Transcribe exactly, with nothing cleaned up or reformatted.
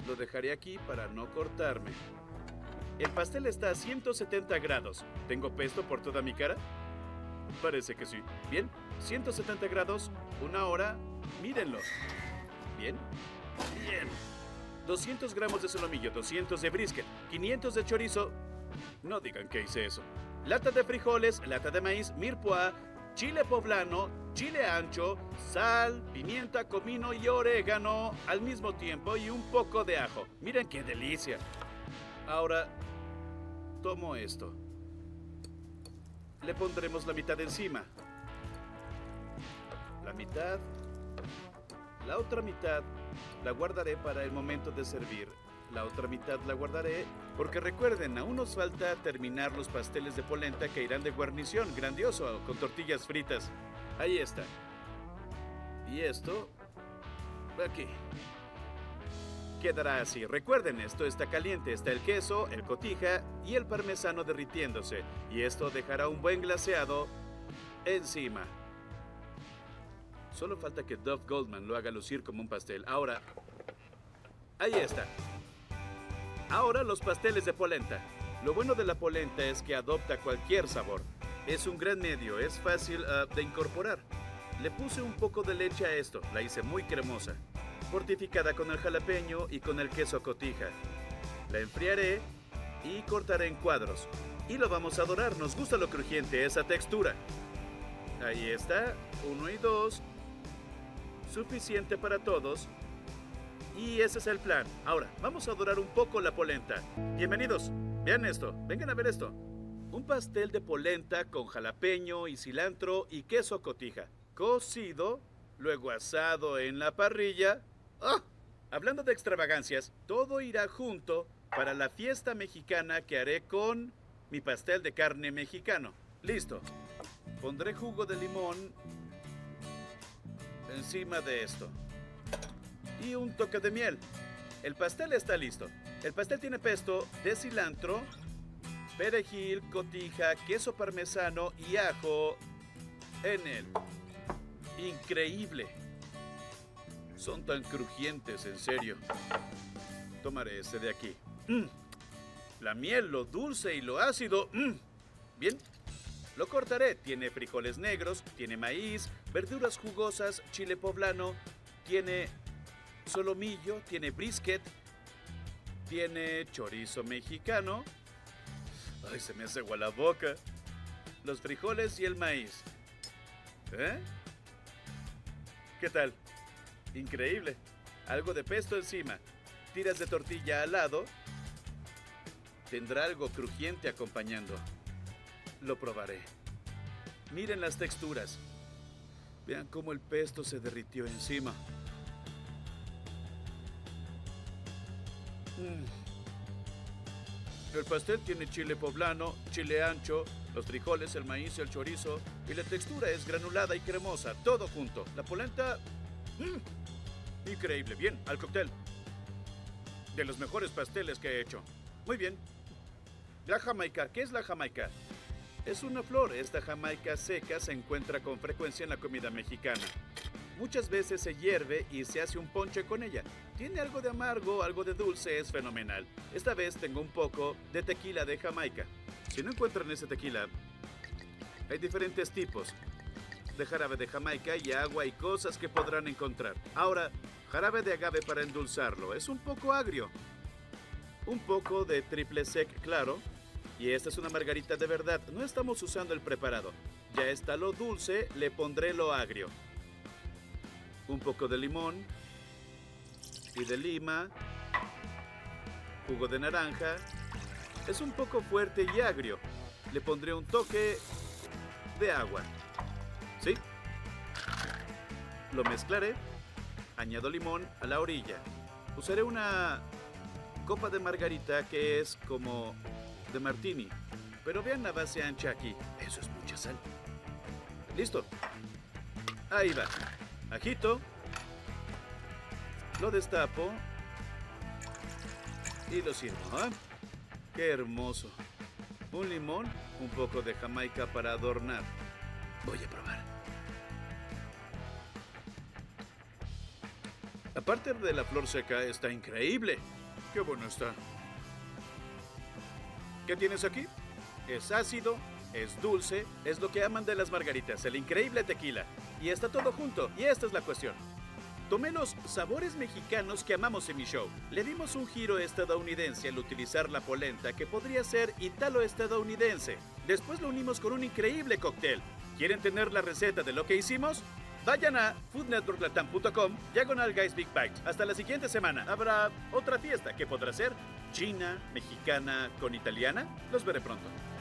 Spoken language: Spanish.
Lo dejaré aquí para no cortarme. El pastel está a ciento setenta grados. ¿Tengo pesto por toda mi cara? Parece que sí. Bien, ciento setenta grados, una hora. Mírenlo. Bien. Bien. doscientos gramos de solomillo, doscientos de brisket, quinientos de chorizo. No digan que hice eso. Lata de frijoles, lata de maíz, mirepoix, chile poblano, chile ancho, sal, pimienta, comino y orégano al mismo tiempo y un poco de ajo. Miren qué delicia. Ahora, tomo esto. Le pondremos la mitad encima. La mitad. La otra mitad la guardaré para el momento de servir. La otra mitad la guardaré porque recuerden, aún nos falta terminar los pasteles de polenta que irán de guarnición. Grandioso, con tortillas fritas. Ahí está. Y esto, aquí. Quedará así. Recuerden, esto está caliente. Está el queso, el cotija y el parmesano derritiéndose. Y esto dejará un buen glaseado encima. Solo falta que Duff Goldman lo haga lucir como un pastel. Ahora, ahí está. Ahora los pasteles de polenta. Lo bueno de la polenta es que adopta cualquier sabor. Es un gran medio, es fácil uh, de incorporar. Le puse un poco de leche a esto, la hice muy cremosa. Fortificada con el jalapeño y con el queso cotija. La enfriaré y cortaré en cuadros. Y lo vamos a dorar, nos gusta lo crujiente, esa textura. Ahí está, uno y dos. Suficiente para todos. Y ese es el plan. Ahora, vamos a dorar un poco la polenta. Bienvenidos, vean esto, vengan a ver esto. Un pastel de polenta con jalapeño y cilantro y queso cotija. Cocido, luego asado en la parrilla. ¡Ah! Hablando de extravagancias, todo irá junto para la fiesta mexicana que haré con mi pastel de carne mexicano. Listo. Pondré jugo de limón encima de esto. Y un toque de miel. El pastel está listo. El pastel tiene pesto de cilantro, perejil, cotija, queso parmesano y ajo en él. Increíble. Son tan crujientes, en serio. Tomaré este de aquí. Mm. La miel, lo dulce y lo ácido. Mm. Bien. Lo cortaré. Tiene frijoles negros, tiene maíz, verduras jugosas, chile poblano, tiene solomillo, tiene brisket, tiene chorizo mexicano. Ay, se me hace agua la boca. Los frijoles y el maíz. ¿Eh? ¿Qué tal? Increíble. Algo de pesto encima. Tiras de tortilla al lado. Tendrá algo crujiente acompañando. Lo probaré. Miren las texturas. Vean cómo el pesto se derritió encima. Mm. El pastel tiene chile poblano, chile ancho, los frijoles, el maíz y el chorizo. Y la textura es granulada y cremosa, todo junto. La polenta... Mm. Increíble. Bien, al cóctel. De los mejores pasteles que he hecho. Muy bien. La jamaica. ¿Qué es la jamaica? Es una flor. Esta jamaica seca se encuentra con frecuencia en la comida mexicana. Muchas veces se hierve y se hace un ponche con ella. Tiene algo de amargo, algo de dulce, es fenomenal. Esta vez tengo un poco de tequila de Jamaica. Si no encuentran ese tequila, hay diferentes tipos de jarabe de Jamaica y agua y cosas que podrán encontrar. Ahora, jarabe de agave para endulzarlo. Es un poco agrio. Un poco de triple sec, claro. Y esta es una margarita de verdad. No estamos usando el preparado. Ya está lo dulce, le pondré lo agrio. Un poco de limón y de lima, jugo de naranja. Es un poco fuerte y agrio. Le pondré un toque de agua. ¿Sí? Lo mezclaré. Añado limón a la orilla. Usaré una copa de margarita que es como de martini. Pero vean la base ancha aquí. Eso es mucha sal. Listo. Ahí va. Agito, lo destapo y lo sirvo. ¿Eh? ¡Qué hermoso! Un limón, un poco de Jamaica para adornar. Voy a probar. parte de la flor seca está increíble. ¡Qué bueno está! ¿Qué tienes aquí? Es ácido, es dulce, es lo que aman de las margaritas, el increíble tequila. Y está todo junto, y esta es la cuestión. Tomé los sabores mexicanos que amamos en mi show. Le dimos un giro estadounidense al utilizar la polenta, que podría ser italo-estadounidense. Después lo unimos con un increíble cóctel. ¿Quieren tener la receta de lo que hicimos? Vayan a food network latam punto com, diagonal Guys Big Bites. Hasta la siguiente semana. Habrá otra fiesta que podrá ser china, mexicana, con italiana. Los veré pronto.